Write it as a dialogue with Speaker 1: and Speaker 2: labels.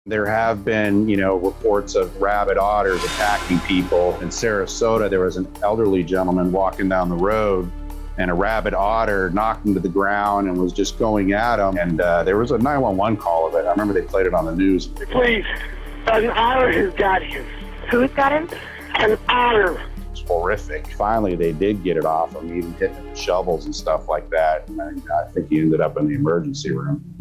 Speaker 1: There have been, reports of rabid otters attacking people. In Sarasota, there was an elderly gentleman walking down the road, and a rabid otter knocked him to the ground and was just going at him. And there was a 911 call of it. I remember they played it on the news.
Speaker 2: Please, an otter has got him.
Speaker 3: Who's got him?
Speaker 2: An otter.
Speaker 1: It's horrific. Finally, they did get it off him, even hitting him with shovels and stuff like that. And I think he ended up in the emergency room.